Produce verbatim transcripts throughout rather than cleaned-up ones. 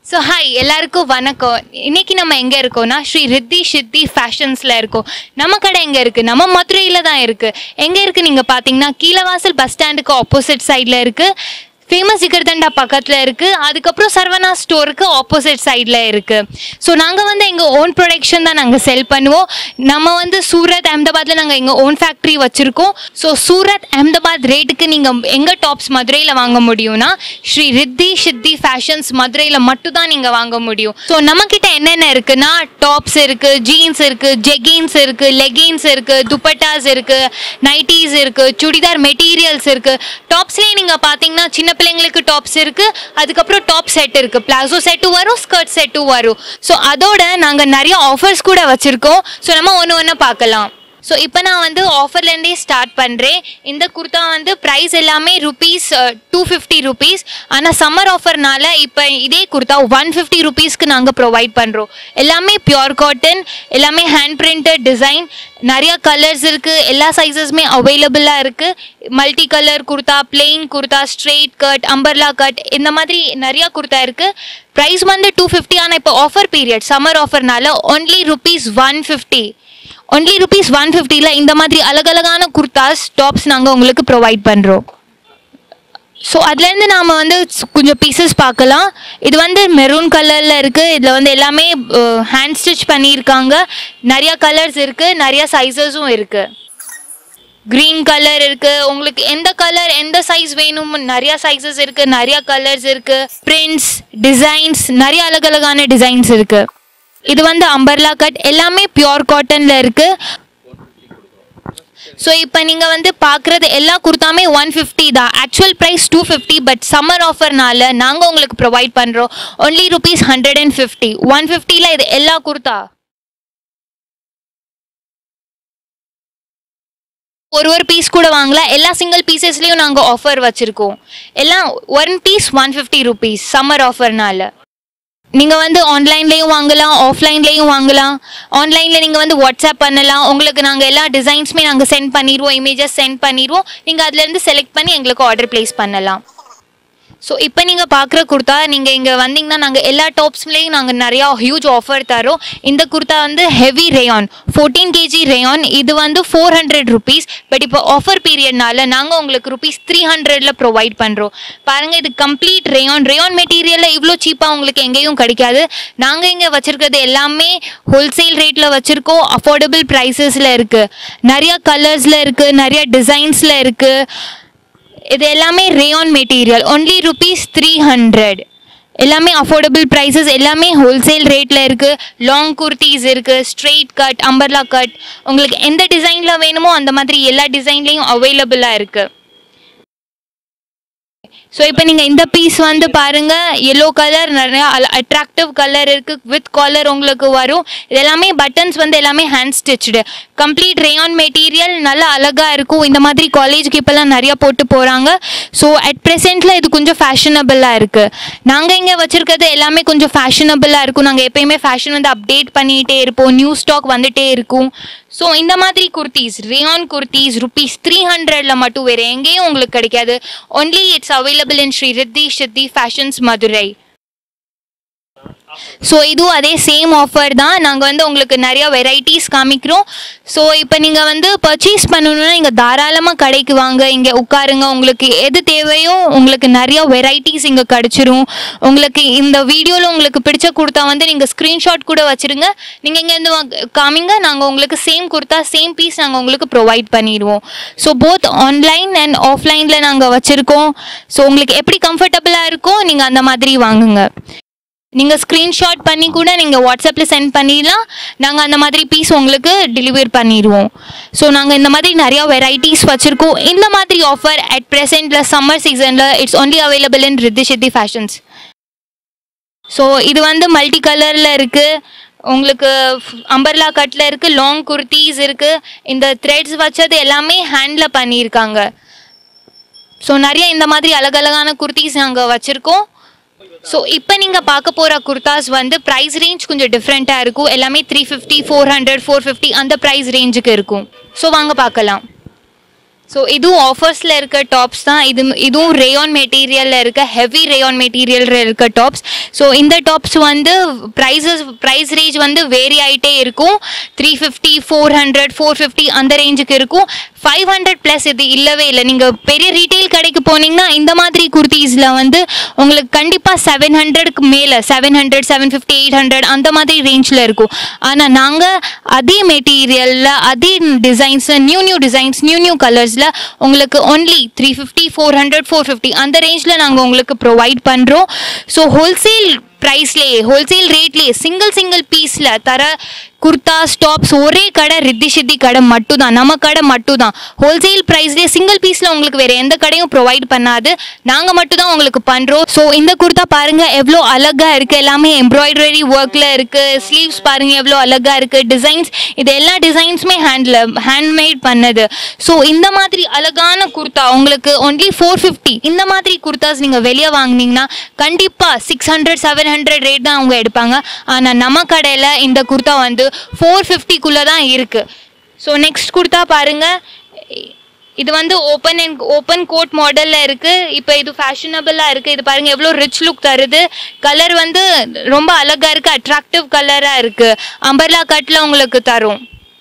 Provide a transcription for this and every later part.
So hi, எல்லாருக்கும் வணக்கம். இன்னைக்கு நம்ம எங்க இருக்கோம்னா ஸ்ரீ ரித்தி சித்தி ஃபேஷன்ஸ்ல இருக்கோம். நம்ம கடை எங்க இருக்கு? நம்ம மதுரையில தான் இருக்கு. எங்க இருக்கு நீங்க பாத்தீங்கன்னா கீழவாசல் பஸ் ஸ்டாண்டுக்கு ஆப்போசிட் சைடுல இருக்கு. ஃபேமஸ் ஜிகர்தண்டா பக்கத்தில் இருக்குது. அதுக்கப்புறம் சரவணா ஸ்டோருக்கு ஆப்போசிட் சைடில் இருக்குது. ஸோ நாங்கள் வந்து எங்கள் ஓன் ப்ரொடக்ஷன் தான் நாங்கள் செல் பண்ணுவோம். நம்ம வந்து சூரத் அஹமதாபாத்தில் நாங்கள் எங்கள் ஓன் ஃபேக்ட்ரி வச்சுருக்கோம். ஸோ சூரத் அஹமதாபாத் ரேட்டுக்கு நீங்கள் எங்கள் டாப்ஸ் மதுரையில் வாங்க முடியும்னா ஸ்ரீ ரித்தி சித்தி ஃபேஷன்ஸ் மதுரையில் மட்டும்தான் நீங்கள் வாங்க முடியும். ஸோ நம்மக்கிட்ட என்னென்ன இருக்குன்னா டாப்ஸ் இருக்குது, ஜீன்ஸ் இருக்குது, ஜெகின்ஸ் இருக்குது, லெகின்ஸ் இருக்குது, துப்பட்டாஸ் இருக்குது, நைட்டிஸ் இருக்குது, சுடிதார் மெட்டீரியல்ஸ் இருக்குது. டாப்ஸ்லேயே நீங்கள் பார்த்தீங்கன்னா சின்ன பிள்ளைங்களுக்கு டாப்ஸ் இருக்கு, அதுக்கப்புறம் டாப் செட் இருக்கு, பிளாசோ செட்டும் வரும், ஸ்கர்ட் செட்டும் வரும். ஸோ அதோட நாங்கள் நிறைய ஆஃபர்ஸ் கூட வச்சிருக்கோம். ஸோ நம்ம ஒன்று ஒன்று பார்க்கலாம். ஸோ இப்போ நான் வந்து ஆஃபர்லேருந்தே ஸ்டார்ட் பண்ணுறேன். இந்த குர்த்தா வந்து ப்ரைஸ் எல்லாமே ருபீஸ் டூ ஃபிஃப்டி ருபீஸ். ஆனால் சம்மர் ஆஃபர்னால இப்போ இதே குர்த்தா ஒன் ஃபிஃப்டி ருபீஸ்க்கு நாங்கள் ப்ரொவைட் பண்ணுறோம். எல்லாமே பியோர் காட்டன், எல்லாமே ஹேண்ட் பிரிண்டட் டிசைன், நிறையா கலர்ஸ் இருக்குது, எல்லா சைஸஸுமே அவைலபிளாக இருக்குது. Multi colour kurta, plain kurta, straight cut, umbrella cut, இந்த மாதிரி நிறையா குர்த்தா இருக்குது. ப்ரைஸ் வந்து டூ ஃபிஃப்டி. ஆனால் இப்போ ஆஃபர் பீரியட் சம்மர் ஆஃபர்னால only rupees one fifty only rupees one ஃபிஃப்டியில் இந்த மாதிரி அழகழகான குர்த்தாஸ் டாப்ஸ் நாங்கள் உங்களுக்கு ப்ரொவைட் பண்ணுறோம். ஸோ அதுலேருந்து நாம் வந்து கொஞ்சம் பீசஸ் பார்க்கலாம். இது வந்து மெரூன் கலரில் இருக்குது. இதில் வந்து எல்லாமே ஹேண்ட் ஸ்டிச் பண்ணியிருக்காங்க. நிறையா கலர்ஸ் இருக்குது, நிறையா சைஸஸும் இருக்குது. க்ரீன் கலர் இருக்குது. உங்களுக்கு எந்த கலர் எந்த சைஸ் வேணும், நிறையா சைஸஸ் இருக்குது, நிறையா கலர்ஸ் இருக்குது. பிரிண்ட்ஸ், டிசைன்ஸ், நிறைய அழகழகான டிசைன்ஸ் இருக்குது. இது வந்து அம்பர்லா கட், எல்லாமே பியோர் காட்டனில் இருக்குது. ஸோ இப்போ நீங்கள் வந்து பார்க்குறது எல்லா குர்த்தாமே ஒன் ஃபிஃப்டி தான். Actual price two fifty, but summer ஆஃபர்னால நாங்கள் உங்களுக்கு ப்ரொவைட் பண்ணுறோம் only rupees hundred and fifty. One ஃபிஃப்டியில் இது எல்லா குர்த்தா. ஒரு ஒரு பீஸ் கூட வாங்கலாம். எல்லா சிங்கிள் பீசஸ்லேயும் நாங்கள் ஆஃபர் வச்சுருக்கோம். எல்லாம் one piece one fifty rupees summer ஆஃபர்னால. நீங்கள் வந்து ஆன்லைன்லேயும் வாங்கலாம், ஆஃப்லைன்லேயும் வாங்கலாம். ஆன்லைனில் நீங்கள் வந்து வாட்ஸ்அப் பண்ணலாம். உங்களுக்கு நாங்கள் எல்லா டிசைன்ஸுமே நாங்கள் சென்ட் பண்ணிடுவோம், இமேஜஸ் சென்ட் பண்ணிடுவோம். நீங்கள் அதுலேருந்து செலக்ட் பண்ணி எங்களுக்கு ஆர்டர் ப்ளேஸ் பண்ணலாம். ஸோ இப்போ நீங்கள் பார்க்குற குர்த்தா, நீங்கள் இங்கே வந்தீங்கன்னா நாங்கள் எல்லா டாப்ஸ்லேயும் நாங்கள் நிறையா ஹியூஜ் ஆஃபர் தரோம். இந்த குர்த்தா வந்து heavy rayon, fourteen KG rayon. இது வந்து ஃபோர் ஹண்ட்ரட் ருபீஸ். பட் இப்போ ஆஃபர் பீரியட்னால நாங்கள் உங்களுக்கு ருபீஸ் த்ரீ ஹண்ட்ரடில் ப்ரொவைட் பண்ணுறோம். பாருங்கள், இது கம்ப்ளீட் ரேயான். ரேயான் மெட்டீரியலில் இவ்வளோ சீப்பாக உங்களுக்கு எங்கேயும் கிடைக்காது. நாங்கள் இங்கே வச்சுருக்கிறது எல்லாமே ஹோல்சேல் ரேட்டில் வச்சுருக்கோம். அஃபோர்டபுள் ப்ரைஸஸில் இருக்குது. நிறையா கலர்ஸில் இருக்குது, நிறையா டிசைன்ஸில் இருக்குது. இது எல்லாமே rayon material. Only rupees three hundred. எல்லாமே அஃபோர்டபுள் ப்ரைஸஸ், எல்லாமே ஹோல்சேல் ரேட்டில் இருக்குது. லாங் குர்த்திஸ் இருக்குது, ஸ்ட்ரெயிட் கட், அம்பர்லா கட். உங்களுக்கு எந்த டிசைனில் வேணுமோ அந்த மாதிரி எல்லா டிசைன்லேயும் அவைலபிளாக இருக்குது. ஸோ இப்போ நீங்கள் இந்த பீஸ் வந்து பாருங்கள், எல்லோ கலர், நிறையா அட்ராக்டிவ் கலர் இருக்குது. வித் காலர் உங்களுக்கு வரும். இது எல்லாமே பட்டன்ஸ் வந்து எல்லாமே hand stitched, complete rayon material. நல்லா அழகாக இருக்கும். இந்த மாதிரி காலேஜுக்கு இப்போல்லாம் நிறையா போட்டு போகிறாங்க. ஸோ அட் ப்ரெசென்ட்டில் இது கொஞ்சம் ஃபேஷனபிளாக இருக்குது. நாங்கள் இங்கே வச்சுருக்கிறது எல்லாமே கொஞ்சம் ஃபேஷனபிளாக இருக்கும். நாங்கள் எப்போயுமே ஃபேஷன் வந்து அப்டேட் பண்ணிகிட்டே இருப்போம். நியூ ஸ்டாக் வந்துகிட்டே இருக்கும். ஸோ இந்த மாதிரி குர்த்திஸ், ரேயான் குர்த்திஸ் ருபீஸ் த்ரீ ஹண்ட்ரடில் மட்டும் வேறு எங்கேயும் உங்களுக்கு கிடைக்காது. Only it's available in Shri Riddhi Siddhi fashions Madurai. So இதுவும் அதே சேம் ஆஃபர் தான். நாங்கள் வந்து உங்களுக்கு நிறையா வெரைட்டிஸ் காமிக்கிறோம். ஸோ இப்போ நீங்கள் வந்து பர்ச்சேஸ் பண்ணணுன்னா நீங்கள் தாராளமாக கடைக்கு வாங்க, இங்கே உட்காருங்க. உங்களுக்கு எது தேவையோ உங்களுக்கு நிறையா வெரைட்டிஸ் இங்கே கிடச்சிரும். உங்களுக்கு இந்த வீடியோவில் உங்களுக்கு பிடிச்ச குர்த்தா வந்து நீங்கள் ஸ்க்ரீன்ஷாட் கூட வச்சுருங்க. நீங்கள் இங்கேருந்து காமிங்க, நாங்கள் உங்களுக்கு சேம் குர்த்தா சேம் பீஸ் நாங்கள் உங்களுக்கு ப்ரொவைட் பண்ணிடுவோம். ஸோ போத் ஆன்லைன் அண்ட் ஆஃப்லைனில் நாங்கள் வச்சுருக்கோம். ஸோ உங்களுக்கு எப்படி கம்ஃபர்டபுளாக இருக்கோ நீங்கள் அந்த மாதிரி வாங்குங்க. நீங்கள் ஸ்க்ரீன்ஷாட் பண்ணி கூட நீங்கள் வாட்ஸ்அப்பில் சென்ட் பண்ணிடலாம். நாங்கள் அந்த மாதிரி பீஸ் உங்களுக்கு டெலிவர் பண்ணிடுவோம். ஸோ நாங்கள் இந்த மாதிரி நிறையா வெரைட்டிஸ் வச்சுருக்கோம். இந்த மாதிரி ஆஃபர் அட் ப்ரெசென்ட்டில் சம்மர் சீசனில் it's only available in Riddhi Siddhi fashions. So இது வந்து மல்டி கலரில் இருக்குது. உங்களுக்கு அம்பர்லா கட்டில் இருக்குது, லாங் குர்த்திஸ் இருக்குது. இந்த த்ரெட்ஸ் வச்சது எல்லாமே ஹேண்டில் பண்ணியிருக்காங்க. ஸோ நிறைய இந்த மாதிரி அழகழகான குர்த்திஸ் நாங்கள் வச்சுருக்கோம். ஸோ இப்போ நீங்கள் பார்க்க போகிற குர்தாஸ் வந்து ப்ரைஸ் ரேஞ்ச் கொஞ்சம் டிஃப்ரெண்ட்டாக இருக்கும். எல்லாமே three fifty, four hundred, four fifty அந்த ப்ரைஸ் ரேஞ்சுக்கு இருக்கும். ஸோ வாங்க பார்க்கலாம். ஸோ இதுவும் ஆஃபர்ஸில் இருக்க டாப்ஸ் தான். இது இதுவும் ரேயான் மெட்டீரியலில் இருக்க ஹெவி ரேயான் மெட்டீரியலில் இருக்க டாப்ஸ். ஸோ இந்த டாப்ஸ் வந்து ப்ரைஸஸ் ப்ரைஸ் ரேஞ்ச் வந்து வேரி ஆகிட்டே இருக்கும். Three fifty four hundred four fifty அந்த ரேஞ்சுக்கு இருக்கும். ஃபைவ் ஹண்ட்ரட் ப்ளஸ் இது இல்லவே இல்லை. நீங்கள் பெரிய ரீட்டெயில் கடைக்கு போனீங்கன்னா இந்த மாதிரி குர்த்திஸில் வந்து உங்களுக்கு கண்டிப்பாக செவன் ஹண்ட்ரடுக்கு மேலே seven hundred seven fifty eight hundred அந்த மாதிரி ரேஞ்சில் இருக்கும். ஆனால் நாங்கள் அதே மெட்டீரியலில் அதே designs new new designs new new கலர்ஸில் உங்களுக்கு only three fifty four hundred four fifty அந்த ரேஞ்சில் நாங்கள் உங்களுக்கு ப்ரொவைட் பண்ணுறோம். ஸோ ஹோல்சேல் ப்ரைஸ்லேயே ஹோல்சேல் ரேட்லேயே சிங்கிள் சிங்கிள் பீஸில் தர குர்தா ஸ்டாப்ஸ் ஒரே கடை ரித்தி சித்தி கடை மட்டும் தான், நம்ம கடை மட்டும் தான். ஹோல்சேல் ப்ரைஸ்லேயே சிங்கிள் பீஸில் உங்களுக்கு வேறு எந்த கடையும் ப்ரொவைட் பண்ணாது, நாங்கள் மட்டும் தான் உங்களுக்கு பண்ணுறோம். ஸோ இந்த குர்தா பாருங்கள் எவ்வளோ அழகாக இருக்குது, எல்லாமே எம்ப்ராய்டரி ஒர்க்கில் இருக்குது. ஸ்லீவ்ஸ் பாருங்கள் எவ்வளோ அழகாக இருக்குது. டிசைன்ஸ் இது எல்லா டிசைன்ஸுமே ஹேண்டில் ஹேண்ட்மேட் பண்ணது. ஸோ இந்த மாதிரி அழகான குர்தா உங்களுக்கு ஒன்லி ஃபோர் ஃபிஃப்டி. இந்த மாதிரி குர்தாஸ் நீங்கள் வெளியே வாங்கினீங்கன்னா கண்டிப்பாக six hundred seven hundred rate தான் அவங்க எடுப்பாங்க. ஆனால் நம்ம கடையில் இந்த குர்தா வந்து ஃபோர் ஃபிஃப்டிக்குள்ளே தான் இருக்குது. ஸோ நெக்ஸ்ட் குர்தா பாருங்கள், இது வந்து ஓப்பன் அண்ட் ஓப்பன் கோட் மாடலில் இருக்குது. இப்போ இது ஃபேஷனபிளாக இருக்குது. இது பாருங்கள் எவ்வளோ ரிச் லுக் தருது. கலர் வந்து ரொம்ப அழகாக இருக்குது, அட்ராக்டிவ் கலராக இருக்குது. அம்பர்லா கட்டில் உங்களுக்கு தரும்.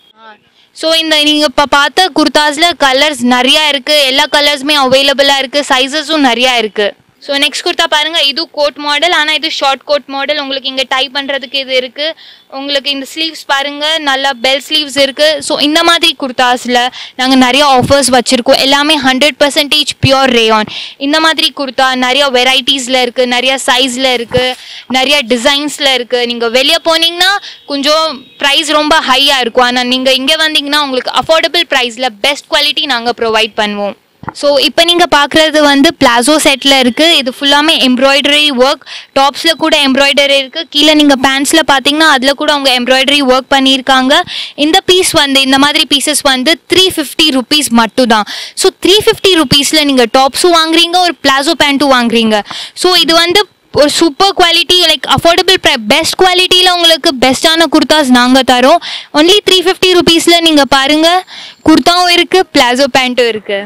ஸோ இந்த நீங்கள் இப்போ பார்த்த குர்தாஸில் கலர்ஸ் நிறையா இருக்குது, எல்லா கலர்ஸுமே அவைலபிளாக இருக்குது, சைஸஸும் நிறையா இருக்குது. ஸோ நெக்ஸ்ட் குர்தா பாருங்கள், இது கோட் மாடல், ஆனால் இது ஷார்ட் கோட் மாடல். உங்களுக்கு இங்கே டை பண்ணுறதுக்கு இது இருக்குது. உங்களுக்கு இந்த ஸ்லீவ்ஸ் பாருங்கள் நல்லா பெல் ஸ்லீவ்ஸ் இருக்குது. ஸோ இந்த மாதிரி குர்தாஸில் நாங்கள் நிறைய ஆஃபர்ஸ் வச்சுருக்கோம். எல்லாமே ஹண்ட்ரட் பர்சன்டேஜ் பியூர் ரேயான். இந்த மாதிரி குர்தா நிறைய வெரைட்டிஸில் இருக்குது, நிறையா சைஸில் இருக்குது, நிறையா டிசைன்ஸில் இருக்குது. நீங்கள் வெளியே போனீங்கன்னா கொஞ்சம் ப்ரைஸ் ரொம்ப ஹையாக இருக்கும், ஆனால் நீங்கள் இங்கே வந்தீங்கன்னா உங்களுக்கு அஃபோர்டபுள் ப்ரைஸில் பெஸ்ட் குவாலிட்டி நாங்கள் ப்ரொவைட் பண்ணுவோம். ஸோ இப்போ நீங்கள் பார்க்குறது வந்து பிளாசோ செட்டில் இருக்குது. இது ஃபுல்லாமே எம்ப்ராய்டரி ஒர்க். டாப்ஸில் கூட எம்ப்ராய்டரி இருக்குது. கீழே நீங்கள் பேண்ட்ஸில் பார்த்தீங்கன்னா அதில் கூட அவங்க எம்ப்ராய்டரி ஒர்க் பண்ணியிருக்காங்க. இந்த பீஸ் வந்து இந்த மாதிரி பீசஸ் வந்து த்ரீ ஃபிஃப்டி ருபீஸ் மட்டும் தான். ஸோ த்ரீ ஃபிஃப்டி ருபீஸில் நீங்கள் டாப்ஸும் வாங்குறீங்க, ஒரு பிளாசோ பேண்ட்டும் வாங்குறீங்க. ஸோ இது வந்து ஒரு சூப்பர் குவாலிட்டி, லைக் அஃபோர்டபுள் ப்ரை பெஸ்ட் குவாலிட்டியில் உங்களுக்கு பெஸ்ட்டான குர்தாஸ் நாங்கள் தரோம். ஒன்லி த்ரீ ஃபிஃப்டி ருபீஸில் நீங்கள் பாருங்கள், குர்தாவும் இருக்குது, பிளாசோ பேண்ட்டும் இருக்குது.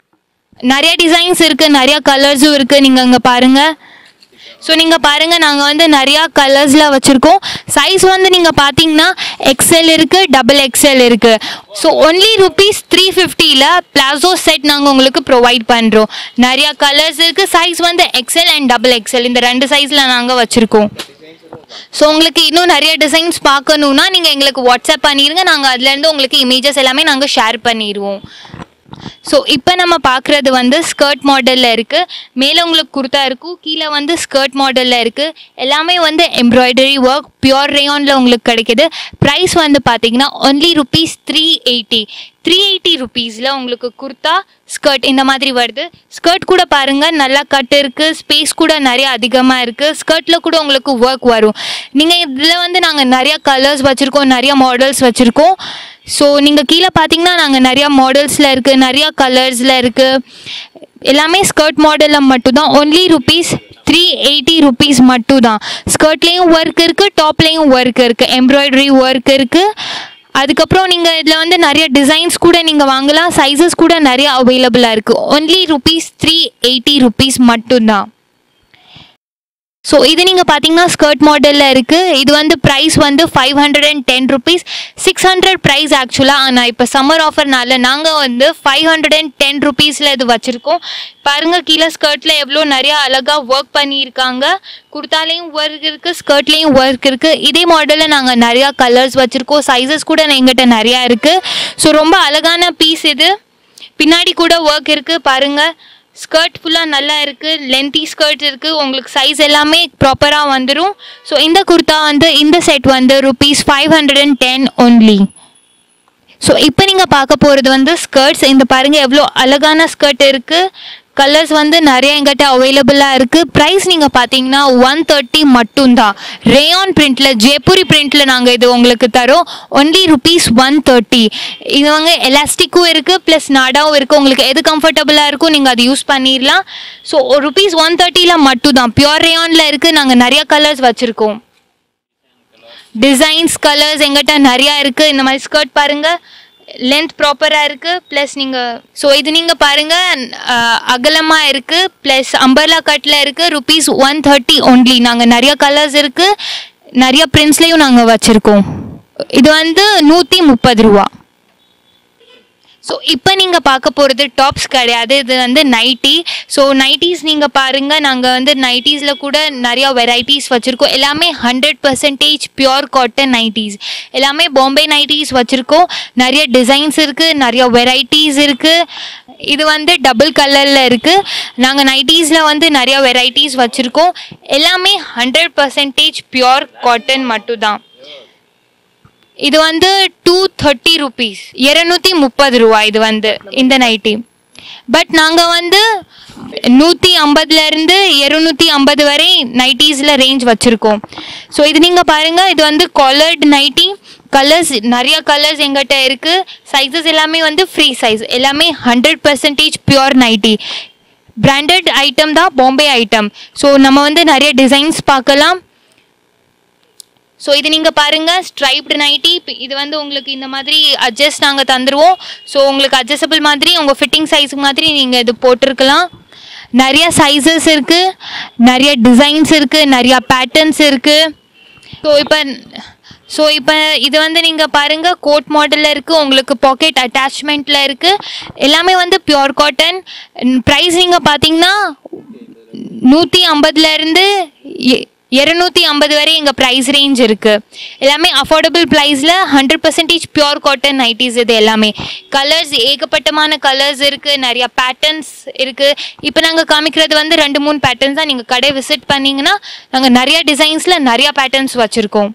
நிறைய டிசைன்ஸ் இருக்குது, நிறையா கலர்ஸும் இருக்குது. நீங்கள் அங்கே பாருங்கள். ஸோ நீங்கள் பாருங்கள், நாங்கள் வந்து நிறையா கலர்ஸில் வச்சுருக்கோம். சைஸ் வந்து நீங்கள் பார்த்தீங்கன்னா எக்ஸ்எல் இருக்குது, டபுள் எக்ஸ்எல் இருக்குது. ஸோ ஒன்லி ருபீஸ் த்ரீ ஃபிஃப்டியில் பிளாசோ செட் நாங்கள் உங்களுக்கு ப்ரொவைட் பண்ணுறோம். நிறையா கலர்ஸ் இருக்குது. சைஸ் வந்து எக்ஸ்எல் அண்ட் டபுள் எக்ஸ்எல் இந்த ரெண்டு சைஸில் நாங்கள் வச்சுருக்கோம். ஸோ உங்களுக்கு இன்னும் நிறைய டிசைன்ஸ் பார்க்கணுன்னா நீங்கள் எங்களுக்கு வாட்ஸ்அப் பண்ணிடுங்க, நாங்கள் அதுலேருந்து உங்களுக்கு இமேஜஸ் எல்லாமே நாங்கள் ஷேர் பண்ணிடுவோம். ஸோ இப்போ நம்ம பார்க்குறது வந்து ஸ்கர்ட் மாடலில் இருக்குது. மேலே உங்களுக்கு குர்தா இருக்கும், கீழே வந்து ஸ்கர்ட் மாடலில் இருக்குது. எல்லாமே வந்து எம்ப்ராய்டரி ஒர்க் பியூர் ரேயானில் உங்களுக்கு கிடைக்கிது. ப்ரைஸ் வந்து பார்த்தீங்கன்னா only rupees three eighty three eighty ருபீஸில் உங்களுக்கு குர்தா ஸ்கர்ட் இந்த மாதிரி வருது. ஸ்கர்ட் கூட பாருங்கள் நல்லா கட் இருக்குது, ஸ்பேஸ் கூட நிறைய அதிகமாக இருக்குது. ஸ்கர்ட்டில் கூட உங்களுக்கு ஒர்க் வரும். நீங்கள் இதில் வந்து நாங்கள் நிறையா கலர்ஸ் வச்சுருக்கோம், நிறையா மாடல்ஸ் வச்சுருக்கோம். ஸோ நீங்கள் கீழே பார்த்தீங்கன்னா நாங்கள் நிறையா மாடல்ஸில் இருக்குது, நிறையா கலர்ஸில் இருக்குது. எல்லாமே ஸ்கர்ட் மாடலில் மட்டும்தான். Only rupees three eighty rupees மட்டும் தான். ஸ்கர்ட்லேயும் ஒர்க் இருக்குது, டாப்லேயும் ஒர்க் இருக்குது, எம்ப்ராய்டரி ஒர்க் இருக்குது. அதுக்கப்புறம் நீங்கள் இதில் வந்து நிறைய டிசைன்ஸ் கூட நீங்கள் வாங்கலாம், சைஸஸ் கூட நிறைய அவைலபிளாக இருக்குது. Only rupees three eighty rupees மட்டும்தான். ஸோ இது நீங்கள் பார்த்தீங்கன்னா ஸ்கர்ட் மாடலில் இருக்குது. இது வந்து ப்ரைஸ் வந்து five hundred and ten rupees six hundred price ஆக்சுவலாக. ஆனால் இப்போ சம்மர் ஆஃபர்னால நாங்கள் வந்து ஃபைவ் ஹண்ட்ரட் அண்ட் டென் ருபீஸில் இது வச்சுருக்கோம். பாருங்கள் கீழே ஸ்கர்ட்டில் எவ்வளோ நிறையா அழகாக ஒர்க் பண்ணியிருக்காங்க. குர்தாலேயும் ஒர்க் இருக்குது, ஸ்கர்ட்லேயும் ஒர்க் இருக்குது. இதே மாடலில் நாங்கள் நிறையா கலர்ஸ் வச்சுருக்கோம், சைஸஸ் கூட எங்கிட்ட நிறையா இருக்குது. ஸோ ரொம்ப அழகான பீஸ் இது. பின்னாடி கூட ஒர்க் இருக்குது பாருங்கள். ஸ்கர்ட் ஃபுல்லாக நல்லா இருக்குது, லென்த்தி ஸ்கர்ட் இருக்குது, உங்களுக்கு சைஸ் எல்லாமே ப்ராப்பராக வந்துடும். ஸோ இந்த குர்தா வந்து இந்த செட் வந்து rupees five hundred and ten only. So இப்போ நீங்கள் பார்க்க போகிறது வந்து ஸ்கர்ட்ஸ். இந்த பாருங்கள் எவ்வளோ அழகான ஸ்கர்ட் இருக்குது. கலர்ஸ் வந்து நிறைய எங்கிட்ட அவைலபிளாக இருக்குது. ப்ரைஸ் நீங்கள் பார்த்தீங்கன்னா ஒன் தேர்ட்டி மட்டும்தான். ரேயான் பிரிண்டில், ஜெய்ப்பூரி பிரிண்டில் நாங்கள் இது உங்களுக்கு தரோம். Only rupees one thirty. இது வந்து எலாஸ்டிக்கும் இருக்குது, ப்ளஸ் நாடாவும் இருக்குது. உங்களுக்கு எது கம்ஃபர்டபுளாக இருக்கும் நீங்கள் அதை யூஸ் பண்ணிடலாம். ஸோ ருபீஸ் ஒன் தேர்ட்டியில் மட்டும்தான். பியூர் ரேயானில் இருக்குது. நாங்கள் நிறையா கலர்ஸ் வச்சுருக்கோம். டிசைன்ஸ் கலர்ஸ் எங்கிட்ட நிறையா இருக்குது. இந்த மாதிரி ஸ்கர்ட் பாருங்கள் லென்த் ப்ராப்பராக இருக்குது. ப்ளஸ் நீங்கள் ஸோ இது நீங்கள் பாருங்கள் அகலமாக இருக்குது. ப்ளஸ் அம்பர்லா கட்டில் இருக்குது. Rupees one thirty only. நாங்கள் நிறைய கலர்ஸ் இருக்குது, நிறைய பிரிண்ட்ஸ்லேயும் நாங்கள் வச்சுருக்கோம். இது வந்து நூற்றி முப்பது ரூபா. ஸோ இப்போ நீங்கள் பார்க்க போகிறது டாப்ஸ் கிடையாது, இது வந்து நைட்டி. ஸோ நைட்டிஸ் நீங்கள் பாருங்கள், நாங்கள் வந்து நைட்டிஸில் கூட நிறையா வெரைட்டிஸ் வச்சுருக்கோம். எல்லாமே hundred percentage pure cotton nighties, எல்லாமே பாம்பே நைட்டிஸ் வச்சுருக்கோம். நிறைய டிசைன்ஸ் இருக்குது, நிறைய வெரைட்டிஸ் இருக்குது. இது வந்து டபுள் கலரில் இருக்குது. நாங்கள் நைட்டிஸில் வந்து நிறையா வெரைட்டிஸ் வச்சுருக்கோம். எல்லாமே ஹண்ட்ரட் பர்சன்டேஜ் பியோர் காட்டன் மட்டும்தான். இது வந்து டூ தேர்ட்டி ருபீஸ், இருநூத்தி முப்பது ரூபா இது வந்து இந்த நைட்டி. பட் நாங்கள் வந்து நூற்றி ஐம்பதுலேருந்து இருநூத்தி ஐம்பது வரை நைட்டிஸில் ரேஞ்ச் வச்சுருக்கோம். ஸோ இது நீங்கள் பாருங்கள், இது வந்து காலர்டு நைட்டி. கலர்ஸ் நிறையா கலர்ஸ் எங்கிட்ட இருக்குது. சைஸஸ் எல்லாமே வந்து ஃப்ரீ சைஸ், எல்லாமே hundred percentage pure nighty. Branded item தான், பாம்பே ஐட்டம். ஸோ நம்ம வந்து நிறைய டிசைன்ஸ் பார்க்கலாம். ஸோ இது நீங்கள் பாருங்கள், ஸ்ட்ரைப்டு நைட்டி. இது வந்து உங்களுக்கு இந்த மாதிரி அட்ஜஸ்ட் நாங்கள் தந்துடுவோம். ஸோ உங்களுக்கு அட்ஜஸ்டபிள் மாதிரி உங்கள் ஃபிட்டிங் சைஸுக்கு மாதிரி நீங்கள் இது போட்டிருக்கலாம். நிறையா சைஸஸ் இருக்குது, நிறைய டிசைன்ஸ் இருக்குது, நிறையா பேட்டர்ன்ஸ் இருக்குது. ஸோ இப்போ ஸோ இப்போ இது வந்து நீங்கள் பாருங்கள், கோட் மாடலில் இருக்குது, உங்களுக்கு பாக்கெட் அட்டாச்மெண்ட்டில் இருக்குது. எல்லாமே வந்து பியோர் காட்டன். ப்ரைஸ் நீங்கள் பார்த்தீங்கன்னா நூற்றி ஐம்பதுலேருந்து இருநூத்தி ஐம்பது வரை எங்கள் ப்ரைஸ் ரேஞ்ச் இருக்குது. எல்லாமே அஃபோர்டபுள் ப்ரைஸில் hundred percentage pure cotton nighties. இது எல்லாமே கலர்ஸ் ஏகப்பட்டமான கலர்ஸ் இருக்குது, நிறையா பேட்டர்ன்ஸ் இருக்குது. இப்போ நாங்கள் காமிக்கிறது வந்து ரெண்டு மூணு பேட்டர்ன்ஸ் தான். நீங்கள் கடை விசிட் பண்ணிங்கன்னா நாங்கள் நிறையா டிசைன்ஸில் நிறையா பேட்டர்ன்ஸ் வச்சுருக்கோம்.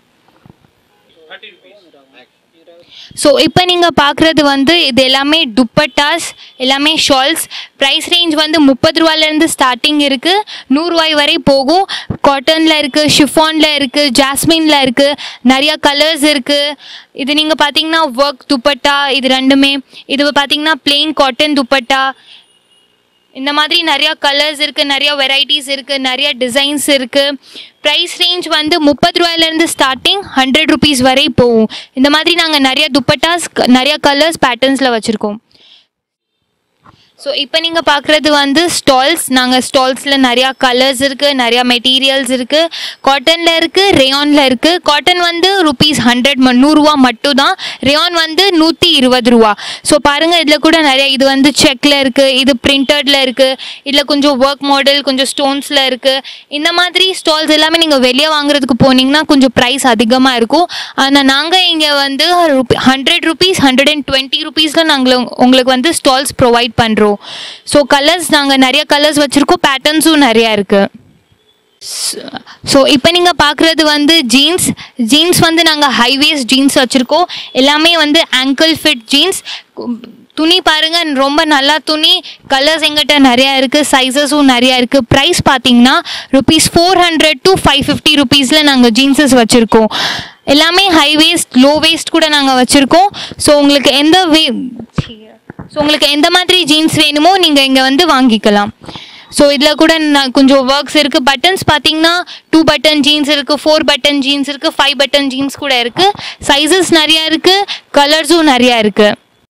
ஸோ இப்போ நீங்கள் பார்க்குறது வந்து இது எல்லாமே துப்பட்டாஸ், எல்லாமே ஷால்ஸ். ப்ரைஸ் ரேஞ்ச் வந்து முப்பது ரூபாயிலேருந்து ஸ்டார்டிங் இருக்குது, நூறுரூவாய் வரை போகும். காட்டனில் இருக்குது, ஷிஃபானில் இருக்குது, ஜாஸ்மினில் இருக்குது, நிறையா கலர்ஸ் இருக்குது. இது நீங்கள் பார்த்தீங்கன்னா ஒர்க் துப்பட்டா, இது ரெண்டுமே. இது பார்த்தீங்கன்னா பிளெயின் காட்டன் துப்பட்டா. இந்த மாதிரி நிறையா கலர்ஸ் இருக்குது, நிறையா வெரைட்டிஸ் இருக்குது, நிறையா டிசைன்ஸ் இருக்குது. ப்ரைஸ் ரேஞ்ச் வந்து முப்பது ரூபாயிலேருந்து ஸ்டார்டிங் ஹண்ட்ரட் ருபீஸ் வரை போகும். இந்த மாதிரி நாங்கள் நிறையா துப்பட்டாஸ், நிறையா கலர்ஸ் பேட்டர்ன்ஸில் வச்சுருக்கோம். ஸோ இப்போ நீங்கள் பார்க்குறது வந்து ஸ்டால்ஸ். நாங்கள் ஸ்டால்ஸில் நிறையா கலர்ஸ் இருக்குது, நிறையா மெட்டீரியல்ஸ் இருக்குது. காட்டனில் இருக்குது, ரேயானில் இருக்குது. காட்டன் வந்து ருபீஸ் ஹண்ட்ரட் நூறுரூவா மட்டும் தான். ரேயான் வந்து நூற்றி இருபது ரூபா. ஸோ பாருங்கள், இதில் கூட நிறையா, இது வந்து செக்கில் இருக்குது, இது பிரிண்டடில் இருக்குது, இதில் கொஞ்சம் ஒர்க் மாடல், கொஞ்சம் ஸ்டோன்ஸில் இருக்குது. இந்த மாதிரி ஸ்டால்ஸ் எல்லாமே நீங்கள் வெளியே வாங்குறதுக்கு போனீங்கன்னா கொஞ்சம் ப்ரைஸ் அதிகமாக இருக்கும். ஆனால் நாங்கள் இங்கே வந்து hundred rupees hundred and twenty ருபீஸில் நாங்கள் உங்களுக்கு வந்து ஸ்டால்ஸ் ப்ரொவைட் பண்ணுறோம். ஸோ கலர்ஸ் நாங்கள் நிறைய கலர்ஸ் வச்சுருக்கோம், பேட்டர்ன்ஸும் நிறையா இருக்குது. ஸோ இப்போ நீங்கள் பார்க்குறது வந்து ஜீன்ஸ். ஜீன்ஸ் வந்து நாங்கள் ஹைவேஸ்ட் ஜீன்ஸ் வச்சுருக்கோம். எல்லாமே வந்து ஆங்கிள் ஃபிட் ஜீன்ஸ். துணி பாருங்கள், ரொம்ப நல்லா துணி. கலர்ஸ் எங்கிட்ட நிறையா இருக்குது, சைஸஸும் நிறையா இருக்குது. ப்ரைஸ் பார்த்தீங்கன்னா rupees four hundred to five fifty ருபீஸில் நாங்கள் ஜீன்ஸஸ் வச்சுருக்கோம். எல்லாமே ஹை வேஸ்ட், லோ வேஸ்ட் கூட நாங்கள் வச்சுருக்கோம். ஸோ உங்களுக்கு எந்த வே ஸோ உங்களுக்கு எந்த மாதிரி ஜீன்ஸ் வேணுமோ நீங்கள் இங்கே வந்து வாங்கிக்கலாம். ஸோ இதில் கூட கொஞ்சம் ஒர்க்ஸ் இருக்குது. பட்டன்ஸ் பார்த்தீங்கன்னா டூ பட்டன் ஜீன்ஸ் இருக்குது, ஃபோர் பட்டன் ஜீன்ஸ் இருக்குது, ஃபைவ் பட்டன் ஜீன்ஸ் கூட இருக்குது. சைஸஸ் நிறையா இருக்குது, கலர்ஸும் நிறையா இருக்குது.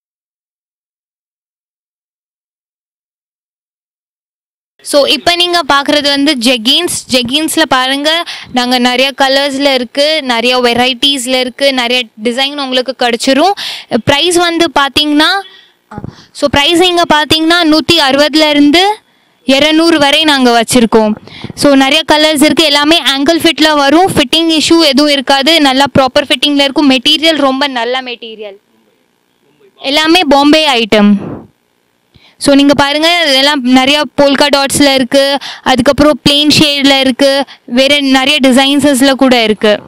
ஸோ இப்போ நீங்கள் பார்க்குறது வந்து ஜெகின்ஸ். ஜெகின்ஸில் பாருங்கள், நாங்கள் நிறைய கலர்ஸில் இருக்குது, நிறைய வெரைட்டிஸில் இருக்குது, நிறைய டிசைன் உங்களுக்கு கிடச்சிரும். ப்ரைஸ் வந்து பார்த்தீங்கன்னா ஸோ ப்ரைஸ் இங்கே பார்த்தீங்கன்னா நூற்றி அறுபதுலேருந்து இரநூறு வரை நாங்கள் வச்சுருக்கோம். ஸோ நிறைய கலர்ஸ் இருக்குது, எல்லாமே ஆங்கிள் ஃபிட்டில் வரும். ஃபிட்டிங் இஷ்யூ எதுவும் இருக்காது, நல்லா ப்ராப்பர் ஃபிட்டிங்கில் இருக்கும். மெட்டீரியல் ரொம்ப நல்ல மெட்டீரியல், எல்லாமே பாம்பே ஐட்டம். ஸோ நீங்கள் பாருங்கள், இதெல்லாம் நிறையா போல்கா டாட்ஸில் இருக்குது, அதுக்கப்புறம் பிளெயின் ஷேடில் இருக்குது, வேறு நிறைய டிசைன்ஸஸில் கூட இருக்குது.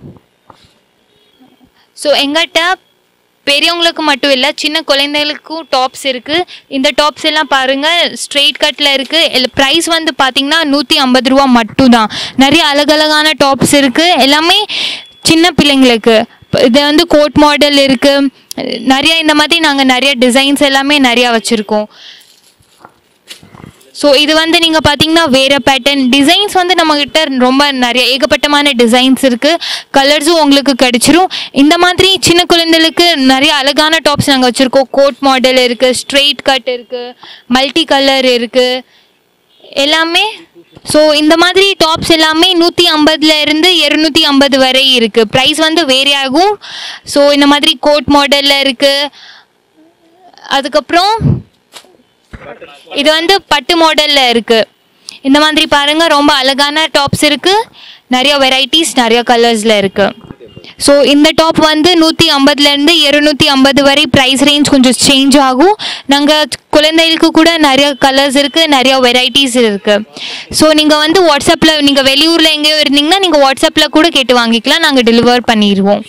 ஸோ எங்கிட்ட பெரியவங்களுக்கு மட்டும் இல்லை, சின்ன குழந்தைகளுக்கும் டாப்ஸ் இருக்குது. இந்த டாப்ஸ் எல்லாம் பாருங்கள், ஸ்ட்ரெயிட் கட்டில் இருக்குது. ப்ரைஸ் வந்து பார்த்திங்கன்னா நூற்றி ஐம்பது ரூபா மட்டும் தான். நிறைய அழகழகான டாப்ஸ் இருக்குது, எல்லாமே சின்ன பிள்ளைங்களுக்கு. இது வந்து கோட் மாடல் இருக்குது, நிறைய இந்த மாதிரி நாங்கள் நிறைய டிசைன்ஸ் எல்லாமே நிறையா வச்சுருக்கோம். ஸோ இது வந்து நீங்கள் பார்த்தீங்கன்னா வேறு பேட்டர்ன் டிசைன்ஸ் வந்து நம்மக்கிட்ட ரொம்ப நிறைய ஏகப்பட்டமான டிசைன்ஸ் இருக்குது. கலர்ஸும் உங்களுக்கு கிடச்சிரும். இந்த மாதிரி சின்ன குழந்தைகளுக்கு நிறைய அழகான டாப்ஸ் நாங்கள் வச்சுருக்கோம். கோட் மாடல் இருக்குது, ஸ்ட்ரெயிட் கட் இருக்குது, மல்டி கலர் இருக்குது எல்லாமே. ஸோ இந்த மாதிரி டாப்ஸ் எல்லாமே நூற்றி ஐம்பதுல இருந்து இரநூத்தி ஐம்பது வரை இருக்குது. ப்ரைஸ் வந்து வேரி ஆகும். ஸோ இந்த மாதிரி கோட் மாடலில் இருக்குது. அதுக்கப்புறம் இது வந்து பட்டு மாடலில் இருக்குது. இந்த மாதிரி பாருங்கள், ரொம்ப அழகான டாப்ஸ் இருக்குது. நிறைய வெரைட்டிஸ் நிறைய கலர்ஸில் இருக்குது. ஸோ இந்த டாப் வந்து நூற்றி ஐம்பதுலேருந்து இரநூத்தி ஐம்பது வரை ப்ரைஸ் ரேஞ்ச் கொஞ்சம் சேஞ்ச் ஆகும். நாங்கள் குழந்தைகளுக்கு கூட நிறைய கலர்ஸ் இருக்குது, நிறைய வெரைட்டிஸ் இருக்குது. ஸோ நீங்கள் வந்து வாட்ஸ்அப்பில் நீங்கள் வெளியூரில் எங்கேயோ இருந்தீங்கன்னா நீங்கள் வாட்ஸ்அப்பில் கூட கேட்டு வாங்கிக்கலாம், நாங்கள் டெலிவர் பண்ணிடுவோம்.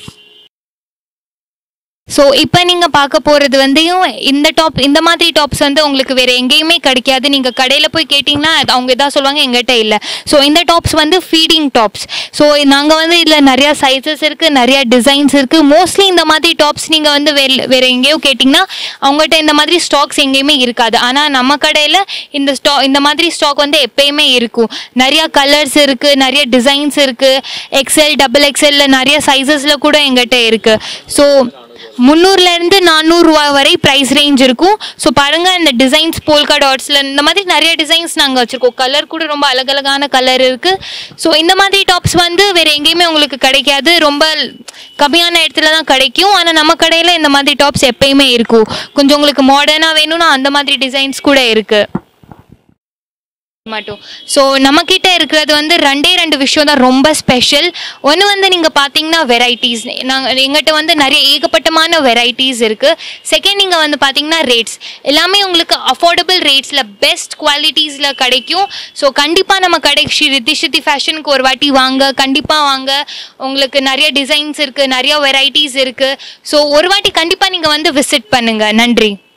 ஸோ இப்போ நீங்கள் பார்க்க போகிறது வந்து இந்த டாப் இந்த மாதிரி டாப்ஸ் வந்து உங்களுக்கு வேறு எங்கேயுமே கிடைக்காது. நீங்கள் கடையில் போய் கேட்டிங்கன்னா அவங்க எதாவது சொல்லுவாங்க, எங்கிட்ட இல்லை. ஸோ இந்த டாப்ஸ் வந்து ஃபீடிங் டாப்ஸ். ஸோ நாங்கள் வந்து இதில் நிறையா சைஸஸ் இருக்குது, நிறையா டிசைன்ஸ் இருக்குது. மோஸ்ட்லி இந்த மாதிரி டாப்ஸ் நீங்கள் வந்து வே வேறு எங்கேயோ கேட்டிங்கன்னா அவங்ககிட்ட இந்த மாதிரி ஸ்டாக்ஸ் எங்கேயுமே இருக்காது. ஆனால் நம்ம கடையில் இந்த ஸ்டா இந்த மாதிரி ஸ்டாக் வந்து எப்பயுமே இருக்கும். நிறையா கலர்ஸ் இருக்குது, நிறைய டிசைன்ஸ் இருக்குது. எக்ஸ்எல் டபுள் எக்ஸ்எல்ல நிறைய சைஸஸில் கூட எங்கிட்ட இருக்குது. ஸோ முந்நூறுலேருந்து நானூறுரூவா வரை ப்ரைஸ் ரேஞ்ச் இருக்கும். ஸோ பாருங்கள், இந்த டிசைன்ஸ் போல்கா டாட்ஸில் இந்த மாதிரி நிறைய டிசைன்ஸ் நாங்கள் வச்சுருக்கோம். கலர் கூட ரொம்ப அழகழகான கலர் இருக்குது. ஸோ இந்த மாதிரி டாப்ஸ் வந்து வேறு எங்கேயுமே உங்களுக்கு கிடைக்காது, ரொம்ப கம்மியான இடத்துல தான் கிடைக்கும். ஆனால் நம்ம கடையில் இந்த மாதிரி டாப்ஸ் எப்பயுமே இருக்கும். கொஞ்சம் உங்களுக்கு மாடர்னாக வேணும்னா அந்த மாதிரி டிசைன்ஸ் கூட இருக்குது மட்டும். ஸோ நம்மக்கிட்ட இருக்கிறது வந்து ரெண்டே ரெண்டு விஷயம் தான் ரொம்ப ஸ்பெஷல். ஒன்று வந்து நீங்கள் பார்த்தீங்கன்னா வெரைட்டிஸ், நாங்கள் எங்கிட்ட வந்து நிறைய ஏகப்பட்டமான வெரைட்டிஸ் இருக்குது. செகண்ட் நீங்கள் வந்து பார்த்தீங்கன்னா ரேட்ஸ் எல்லாமே உங்களுக்கு அஃபோர்டபுள் ரேட்ஸில் பெஸ்ட் குவாலிட்டிஸில் கிடைக்கும். ஸோ கண்டிப்பாக நம்ம கடை ஸ்ரீ ரித்தி சித்தி ஃபேஷனுக்கு ஒரு வாட்டி வாங்க, கண்டிப்பாக வாங்க. உங்களுக்கு நிறைய டிசைன்ஸ் இருக்குது, நிறைய வெரைட்டிஸ் இருக்குது. ஸோ ஒரு வாட்டி கண்டிப்பாக நீங்கள் வந்து விசிட் பண்ணுங்கள். நன்றி.